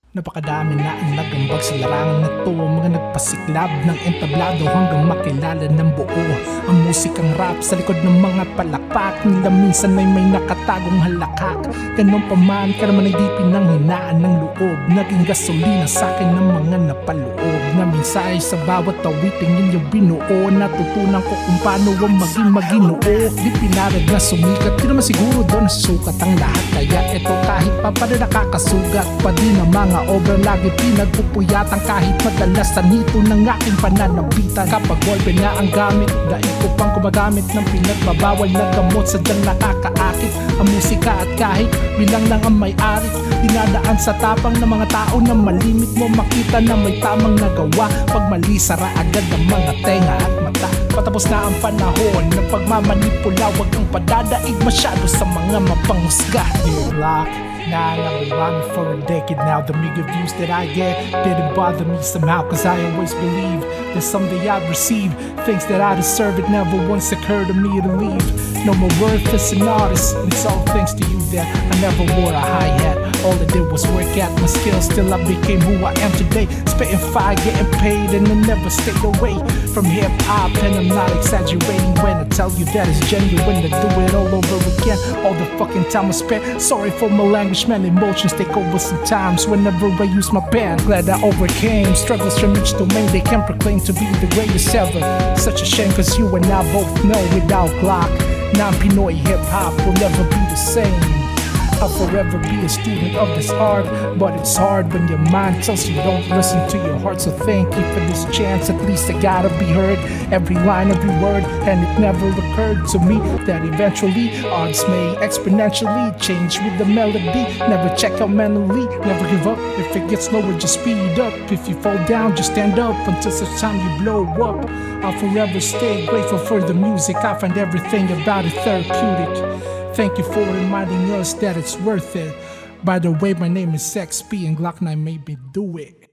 Napakadami na ang nagambag sa larangan na to, mga nagpasiklab ng entablado hanggang makilala ng buo ang musikang rap sa likod ng mga palakpak nila. Minsan ay may nakatagong halakak, ganun pa man karaman ay di pinanghinaan ng loob, naging gasolina sa akin ng mga napaloob na mensahe sa bawat awiting inyong binuo. Natutunan ko kung paano ang maging maginoo, di pinarad na sumikat, di naman siguro doon nasusukat ang lahat. Kaya eto kahit pa pa rin nakakasugat pa din ang mga obra, lagi pinagpupuyatan kahit madalas sanito ng aking pananabitan. Kapag golpe na ang gamit, dahil ko pang gumagamit ng pinagbabawal na gamot, sadyang nakakaakit ang musika. At kahit bilang lang ang may-ari, dinadaan sa tapang ng mga tao na malimit mo makita na may tamang nagawa. Pag mali, sara agad ang mga tenga at mata. Patapos na ang panahon ng pagmamanipula, wag kang padadaig masyado sa mga mapanghusga. Lock. Nah, I've been rhyming for a decade now. The meager views that I get didn't bother me somehow, cause I always believe that someday I'd receive things that I deserve. It never once occurred to me to leave. No more worth as an artist, it's all thanks to you that I never wore a hi-hat. All I did was work at my skills till I became who I am today. Spitting fire, getting paid, and I never stayed away from hip-hop. And I'm not exaggerating when I tell you that it's genuine to do it all over again. All the fucking time I spent, sorry for my language, man, emotions take over sometimes whenever I use my pen. Glad I overcame struggles from each domain, they can proclaim to be the greatest ever. Such a shame cause you and I both know without Glock, non-Pinoy hip-hop will never be the same. I'll forever be a student of this art, but it's hard when your mind tells you don't listen to your heart. So thank you for this chance, at least I gotta be heard. Every line, every word, and it never occurred to me that eventually odds may exponentially change with the melody. Never check out mentally, never give up. If it gets lower, just speed up. If you fall down, just stand up until such time you blow up. I'll forever stay grateful for the music. I find everything about it therapeutic. Thank you for reminding us that it's worth it. By the way, my name is XP and Glock 9 made me do it.